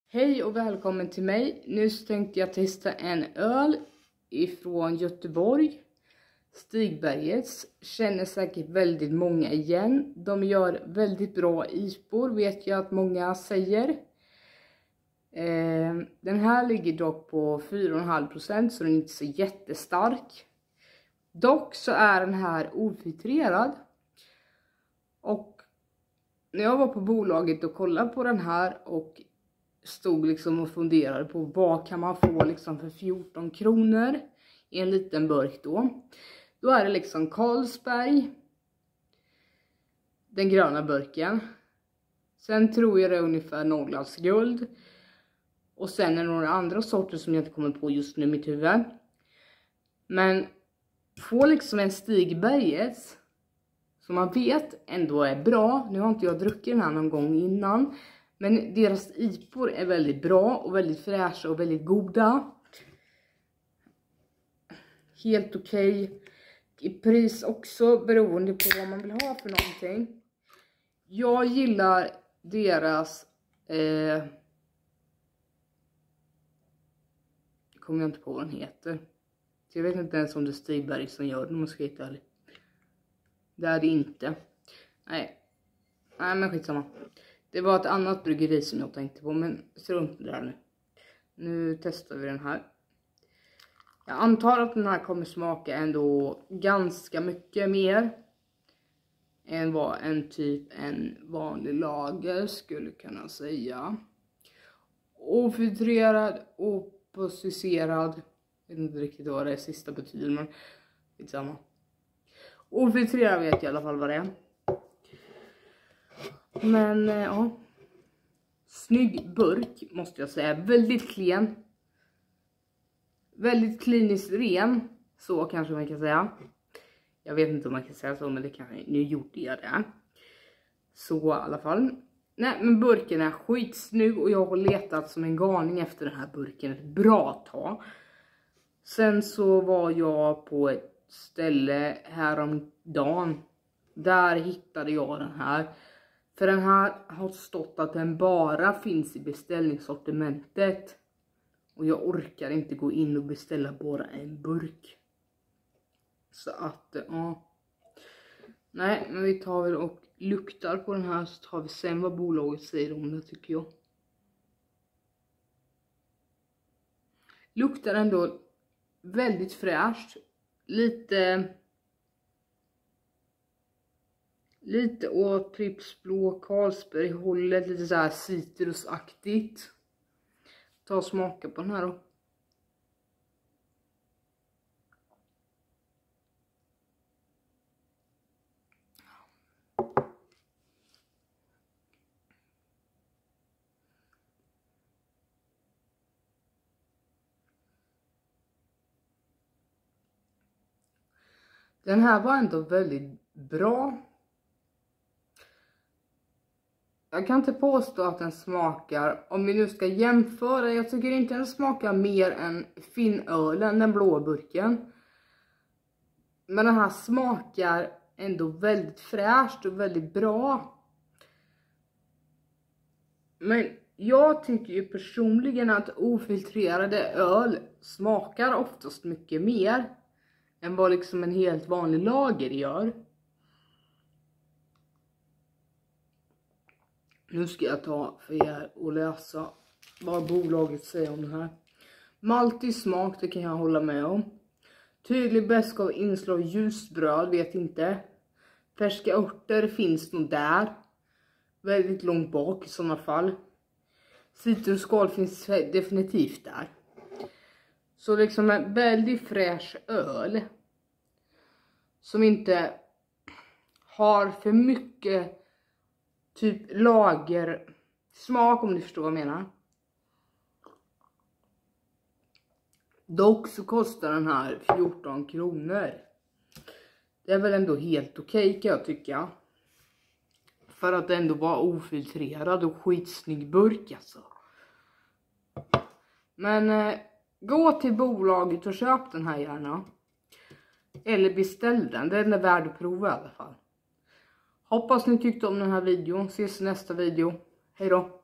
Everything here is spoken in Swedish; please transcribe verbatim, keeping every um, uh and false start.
Hej och välkommen till mig. Nu tänkte jag testa en öl ifrån Göteborg. Stigbergets. Känner säkert väldigt många igen. De gör väldigt bra ispor, vet jag att många säger. Eh, den här ligger dock på fyra komma fem procent, så den är inte så jättestark. Dock så är den här ofiltrerad. Och när jag var på bolaget och kollade på den här och stod liksom och funderade på vad kan man få liksom för fjorton kronor i en liten burk då. Då är det liksom Carlsberg, den gröna burken. Sen tror jag det är ungefär Norrlands guld. Och sen är det några andra sorter som jag inte kommer på just nu i mitt huvud. Men få liksom en Stigbergets som man vet ändå är bra. Nu har inte jag druckit den här någon gång innan. Men deras ipor är väldigt bra och väldigt fräscha och väldigt goda. Helt okej. Okay. I pris också beroende på vad man vill ha för någonting. Jag gillar deras... Eh, kommer jag inte på vad den heter. Jag vet inte ens om det är Stigberg som gör den, om man ska hitta ärlig. Det är det inte. Nej. Nej men skitsamma. Det var ett annat bryggeri som jag tänkte på, men strunt där nu. Nu testar vi den här. Jag antar att den här kommer smaka ändå ganska mycket mer än vad en typ en vanlig lager skulle kunna säga. Ofiltrerad, opposicerad. Jag vet inte riktigt vad det är sista betyder, men skitsamma. Ofiltrerad vet jag i alla fall vad det är. Men ja, snygg burk måste jag säga, väldigt klen. Väldigt kliniskt ren, så kanske man kan säga. Jag vet inte om man kan säga så, men det kan jag, nu gjorde jag det. Så i alla fall. Nej, men burken är skitsnygg och jag har letat som en galning efter den här burken ett bra tag. Sen så var jag på ett ställe häromdagen. Där hittade jag den här. För den här har stått att den bara finns i beställningssortimentet. Och jag orkar inte gå in och beställa bara en burk. Så att, ja. Nej, men vi tar väl och luktar på den här, så tar vi sen vad bolaget säger om det, tycker jag. Luktar ändå väldigt fräscht. Lite... Lite åt Pripps Blå Carlsberg hållet, lite så här citrusaktigt. Ta och smaka på den här då. Den här var ändå väldigt bra. Jag kan inte påstå att den smakar, om vi nu ska jämföra, jag tycker inte den smakar mer än Finnölen, den blå burken. Men den här smakar ändå väldigt fräscht och väldigt bra. Men jag tycker ju personligen att ofiltrerade öl smakar oftast mycket mer än vad liksom en helt vanlig lager gör. Nu ska jag ta för er och läsa vad bolaget säger om det här. Maltig smak, det kan jag hålla med om. Tydlig beska av inslag ljusbröd, vet inte. Färska örter finns nog där. Väldigt långt bak i sådana fall. Citrusskal finns definitivt där. Så liksom en väldigt fräsch öl. Som inte har för mycket... Typ lager smak, om du förstår vad jag menar. Dock så kostar den här fjorton kronor. Det är väl ändå helt okej, kan jag tycka. För att det ändå var ofiltrerad och skitsnygg burk alltså. Men eh, gå till bolaget och köp den här gärna. Eller beställ den, den är värd att prova i alla fall. Hoppas ni tyckte om den här videon. Ses i nästa video. Hej då.